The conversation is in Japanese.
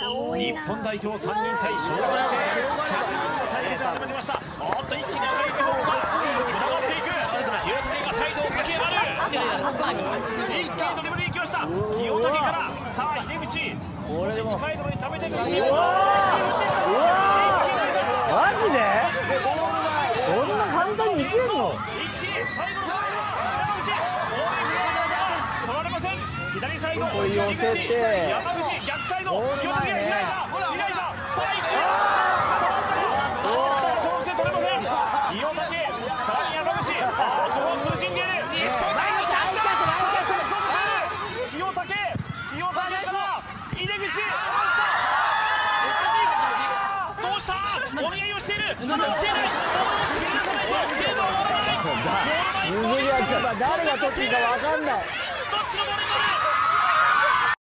日本代表3人対小学生100人の対決が始まりました。おっと一気に赤い部分が群がっていく。清武がサイドを駆け上がる。一気にドリブルに行きました。清武からさあ入り口少し近いところに食べてという。 マジでこんな簡単にいけるの？ 一気に最後の取られません。左サイド入り口山口逆サイド清武が開いた最後勝負して取れません。清武さらに山口ここは苦しんでいる日本代表清武から井出口どうしたお見合いをしている乗っていない切り出さないとゲームは終わらない。 水際ちょっと誰が取っていいか分かんない。 どっちのボールになる